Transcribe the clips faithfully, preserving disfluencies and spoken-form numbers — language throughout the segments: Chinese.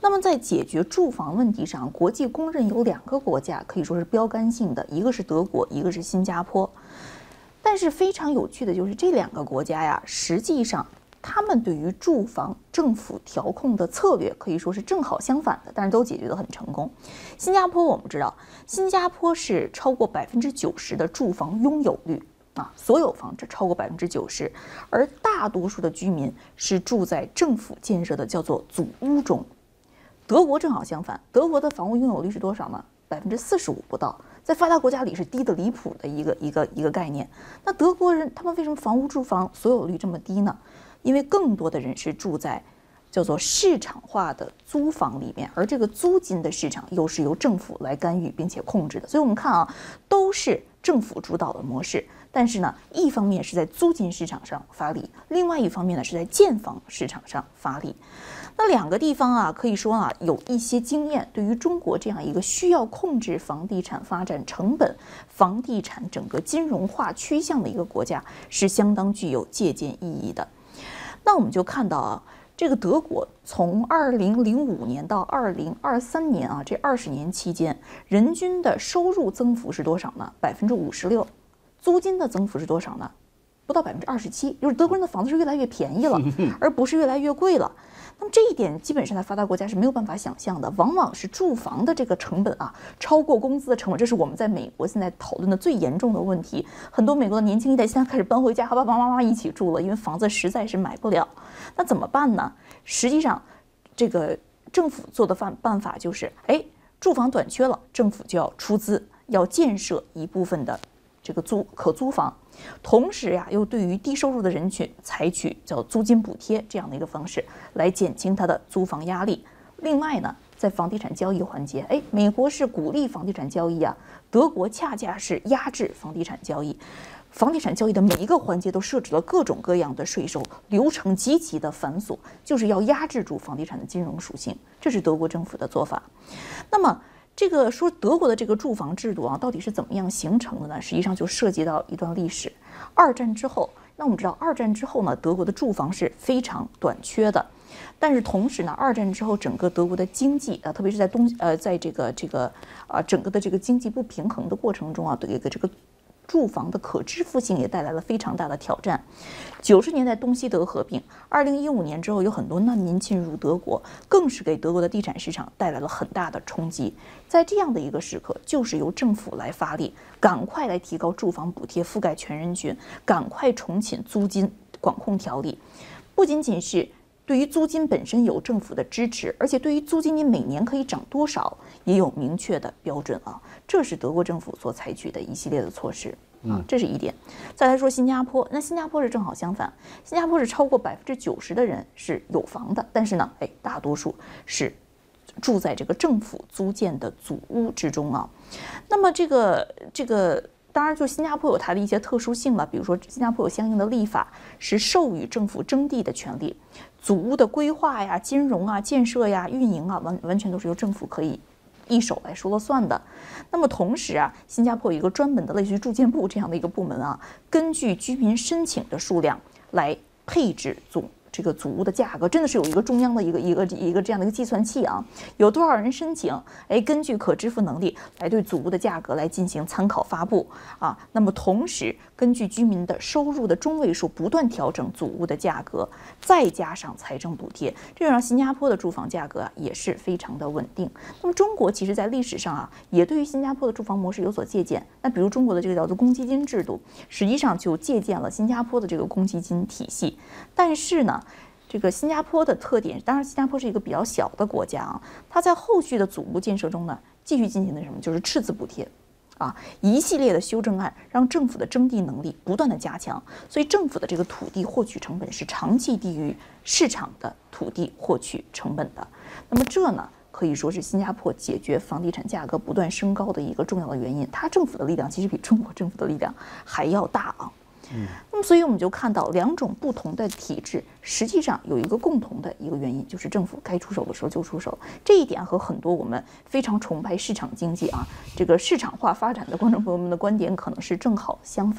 那么在解决住房问题上，国际公认有两个国家可以说是标杆性的，一个是德国，一个是新加坡。但是非常有趣的就是这两个国家呀，实际上他们对于住房政府调控的策略可以说是正好相反的，但是都解决得很成功。新加坡我们知道，新加坡是超过百分之九十的住房拥有率啊，所有房子超过百分之九十，而大多数的居民是住在政府建设的叫做祖屋中。德国正好相反，德国的房屋拥有率是多少呢？百分之四十五不到，在发达国家里是低得离谱的一个一个一个概念。那德国人他们为什么房屋住房所有率这么低呢？因为更多的人是住在叫做市场化的租房里面，而这个租金的市场又是由政府来干预并且控制的。所以我们看啊，都是政府主导的模式，但是呢，一方面是在租金市场上发力，另外一方面呢是在建房市场上发力。那两个地方啊，可以说啊有一些经验，对于中国这样一个需要控制房地产发展成本、房地产整个金融化趋向的一个国家，是相当具有借鉴意义的。那我们就看到啊，这个德国从二零零五年到二零二三年啊，这二十年期间，人均的收入增幅是多少呢？百分之五十六，租金的增幅是多少呢？不到百分之二十七，就是德国人的房子是越来越便宜了，而不是越来越贵了。那么这一点基本上在发达国家是没有办法想象的，往往是住房的这个成本啊超过工资的成本，这是我们在美国现在讨论的最严重的问题。很多美国的年轻一代现在开始搬回家和爸爸妈妈一起住了，因为房子实在是买不了。那怎么办呢？实际上，这个政府做的办办法就是，哎，住房短缺了，政府就要出资，要建设一部分的这个租可租房。同时呀，又对于低收入的人群采取叫租金补贴这样的一个方式，来减轻它的租房压力。另外呢，在房地产交易环节，哎，美国是鼓励房地产交易啊，德国恰恰是压制房地产交易。房地产交易的每一个环节都设置了各种各样的税收，流程极其的繁琐，就是要压制住房地产的金融属性，这是德国政府的做法。那么这个说德国的这个住房制度啊，到底是怎么样形成的呢？实际上就涉及到一段历史。二战之后，那我们知道，二战之后呢，德国的住房是非常短缺的。但是同时呢，二战之后整个德国的经济啊，特别是在东呃，在这个这个啊整个的这个经济不平衡的过程中啊，对一个这个住房的可支付性也带来了非常大的挑战。九十年代东西德合并，二零一五年之后有很多难民进入德国，更是给德国的地产市场带来了很大的冲击。在这样的一个时刻，就是由政府来发力，赶快来提高住房补贴，覆盖全人群，赶快重启租金管控条例。不仅仅是对于租金本身有政府的支持，而且对于租金你每年可以涨多少也有明确的标准啊，这是德国政府所采取的一系列的措施啊，这是一点。再来说新加坡，那新加坡是正好相反，新加坡是超过百分之九十的人是有房的，但是呢，哎，大多数是住在这个政府租建的祖屋之中啊。那么这个这个。当然，就新加坡有它的一些特殊性了，比如说新加坡有相应的立法，是授予政府征地的权利，祖屋的规划呀、金融啊、建设呀、运营啊，完完全都是由政府可以一手来说了算的。那么同时啊，新加坡有一个专门的类似于住建部这样的一个部门啊，根据居民申请的数量来配置祖这个祖屋的价格，真的是有一个中央的一个一个一个这样的一个计算器啊，有多少人申请，哎，根据可支付能力来对祖屋的价格来进行参考发布啊。那么同时根据居民的收入的中位数不断调整祖屋的价格，再加上财政补贴，这让新加坡的住房价格啊也是非常的稳定。那么中国其实在历史上啊，也对于新加坡的住房模式有所借鉴。那比如中国的这个叫做公积金制度，实际上就借鉴了新加坡的这个公积金体系。但是呢，这个新加坡的特点，当然新加坡是一个比较小的国家啊，它在后续的祖屋建设中呢，继续进行的什么，就是赤字补贴。啊，一系列的修正案让政府的征地能力不断的加强，所以政府的这个土地获取成本是长期低于市场的土地获取成本的。那么这呢，可以说是新加坡解决房地产价格不断升高的一个重要的原因。它政府的力量其实比中国政府的力量还要大啊。嗯，那么所以我们就看到两种不同的体制，实际上有一个共同的一个原因，就是政府该出手的时候就出手。这一点和很多我们非常崇拜市场经济啊，这个市场化发展的观众朋友们的观点可能是正好相反。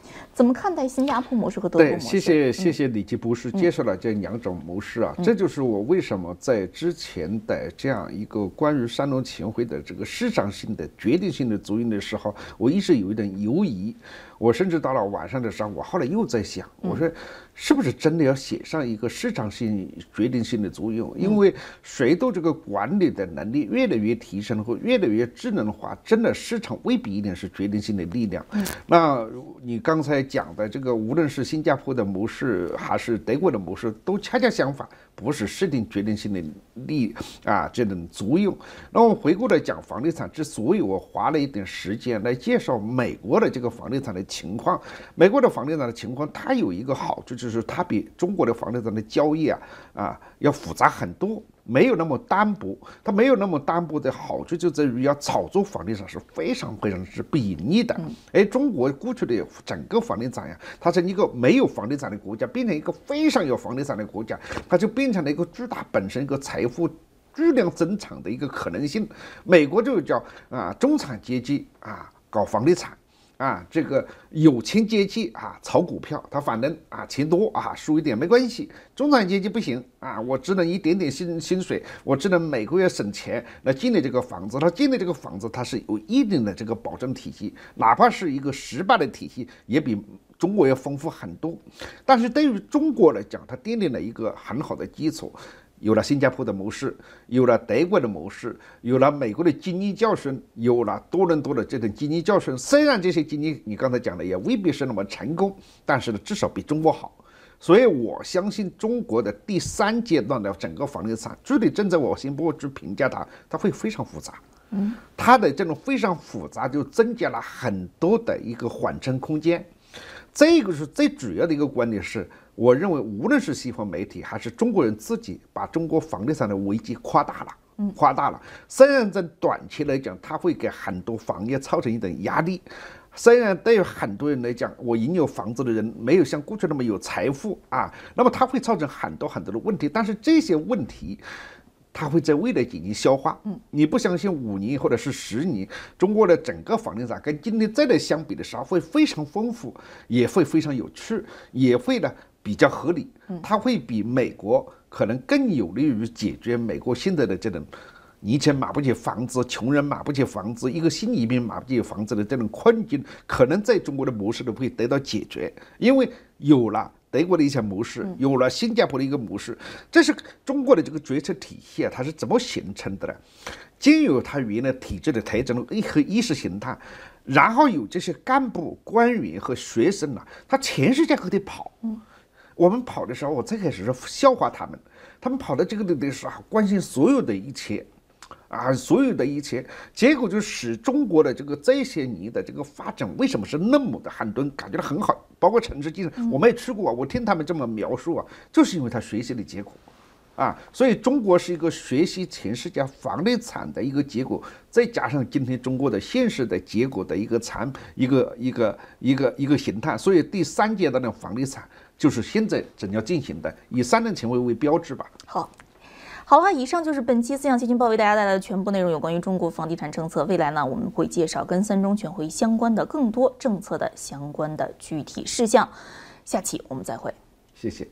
怎么看待新加坡模式和德国模对， 式？ 谢谢谢谢李吉博士介绍了这两种模式啊， 嗯、 这就是我为什么在之前的这样一个关于山东前会的这个市场性的决定性的作用的时候，我一直有一点犹疑。我甚至到了晚上的时候，我后来又在想，我说是不是真的要写上一个市场性决定性的作用？因为随着这个管理的能力越来越提升或越来越智能化，真的市场未必一定是决定性的力量。那你刚才讲的这个，无论是新加坡的模式还是德国的模式，都恰恰相反，不是设定决定性的力啊这种作用。那我回过来讲房地产，之所以我花了一点时间来介绍美国的这个房地产的情况，美国的房地产的情况，它有一个好处，就是它比中国的房地产的交易啊啊要复杂很多，没有那么单薄。它没有那么单薄的好处就在于要炒作房地产是非常非常是不盈利的。哎，中国过去的整个房地产呀，它从一个没有房地产的国家变成一个非常有房地产的国家，它就变成了一个巨大本身一个财富巨量增长的一个可能性。美国就叫啊中产阶级啊搞房地产。啊，这个有钱阶级啊，炒股票，他反正啊钱多啊，输一点没关系。中产阶级不行啊，我只能一点点薪薪水，我只能每个月省钱来建立这个房子。他建立这个房子，它是有一定的这个保证体系，哪怕是一个失败的体系，也比中国要丰富很多。但是对于中国来讲，它奠定了一个很好的基础。有了新加坡的模式，有了德国的模式，有了美国的经验教训，有了多伦多的这种经验教训。虽然这些经验你刚才讲的也未必是那么成功，但是呢，至少比中国好。所以我相信中国的第三阶段的整个房地产，具体正在我先不去评价它，它会非常复杂。嗯，它的这种非常复杂，就增加了很多的一个缓冲空间。这个是最主要的一个观点是。我认为，无论是西方媒体还是中国人自己，把中国房地产的危机夸大了，夸大了。虽然在短期来讲，它会给很多行业造成一点压力；虽然对于很多人来讲，我拥有房子的人没有像过去那么有财富啊，那么它会造成很多很多的问题。但是这些问题，它会在未来进行消化。你不相信五年或者是十年，中国的整个房地产跟今天再来相比的时候，会非常丰富，也会非常有趣，也会呢。比较合理，它会比美国可能更有利于解决美国现在的这种年轻人买不起房子、穷人买不起房子、一个新移民买不起房子的这种困境，可能在中国的模式都会得到解决，因为有了德国的一些模式，有了新加坡的一个模式，这是中国的这个决策体系啊，它是怎么形成的呢？经由它原来体制的特征和意识形态。然后有这些干部、官员和学生啊，他全世界各地跑。我们跑的时候，我最开始是笑话他们，他们跑到这个地的时候，关心所有的一切，啊，所有的一切，结果就使中国的这个这些年的这个发展为什么是那么的，很多人感觉到很好，包括城市建设，我没去过啊，我听他们这么描述啊，就是因为他学习的结果。啊，所以中国是一个学习全世界房地产的一个结果，再加上今天中国的现实的结果的一个产一个一个一个一个形态，所以第三阶段的房地产就是现在正要进行的，以三年前为为标志吧。 好。好了，以上就是本期思想先行报为大家带来的全部内容，有关于中国房地产政策。未来呢，我们会介绍跟三中全会相关的更多政策的相关的具体事项。下期我们再会。 谢谢。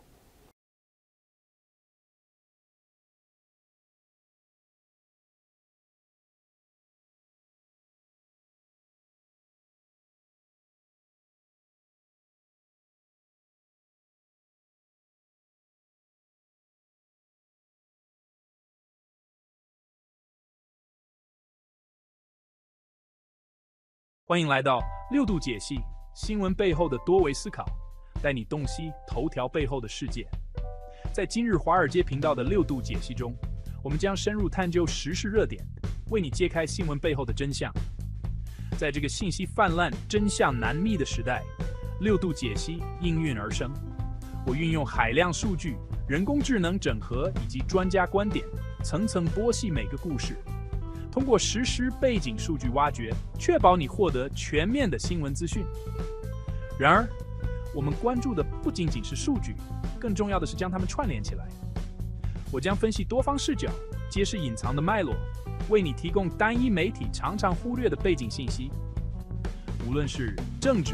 欢迎来到六度解析新闻背后的多维思考，带你洞悉头条背后的世界。在今日华尔街频道的六度解析中，我们将深入探究时事热点，为你揭开新闻背后的真相。在这个信息泛滥、真相难觅的时代，六度解析应运而生。我运用海量数据、人工智能整合以及专家观点，层层剥析每个故事。通过实时背景数据挖掘，确保你获得全面的新闻资讯。然而，我们关注的不仅仅是数据，更重要的是将它们串联起来。我将分析多方视角，揭示隐藏的脉络，为你提供单一媒体常常忽略的背景信息。无论是政治、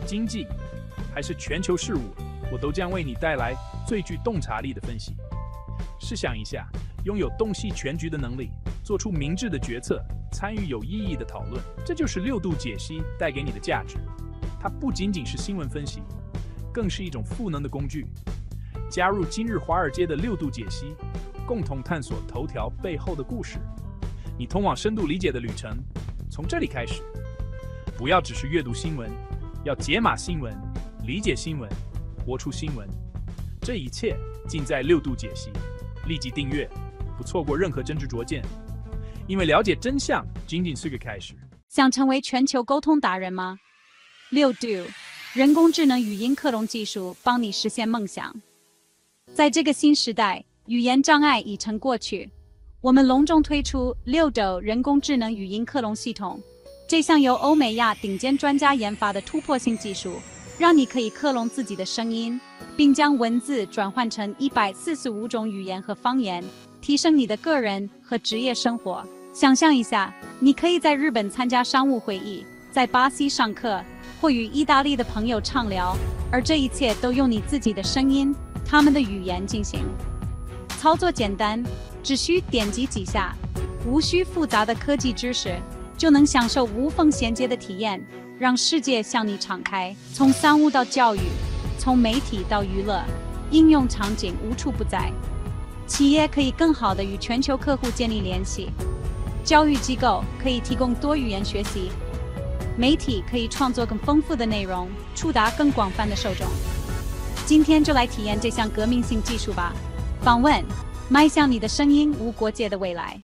经济，还是全球事务，我都将为你带来最具洞察力的分析。试想一下，拥有洞悉全局的能力，做出明智的决策，参与有意义的讨论，这就是六度解析带给你的价值。它不仅仅是新闻分析，更是一种赋能的工具。加入今日华尔街的六度解析，共同探索头条背后的故事。你通往深度理解的旅程，从这里开始。不要只是阅读新闻，要解码新闻，理解新闻，活出新闻。这一切尽在六度解析。立即订阅，不错过任何真知灼见。因为了解真相仅仅是个开始。 想成为全球沟通达人吗？六度人工智能语音克隆技术帮你实现梦想。在这个新时代，语言障碍已成过去。我们隆重推出六度人工智能语音克隆系统，这项由欧美亚顶尖专家研发的突破性技术，让你可以克隆自己的声音，并将文字转换成一百四十五种语言和方言，提升你的个人和职业生活。想象一下，你可以在日本参加商务会议，在巴西上课，或与意大利的朋友畅聊，而这一切都用你自己的声音、他们的语言进行。操作简单，只需点击几下，无需复杂的科技知识，就能享受无缝衔接的体验，让世界向你敞开。从商务到教育，从媒体到娱乐，应用场景无处不在。企业可以更好地与全球客户建立联系，教育机构可以提供多语言学习，媒体可以创作更丰富的内容，触达更广泛的受众。今天就来体验这项革命性技术吧！访问，迈向你的声音无国界的未来。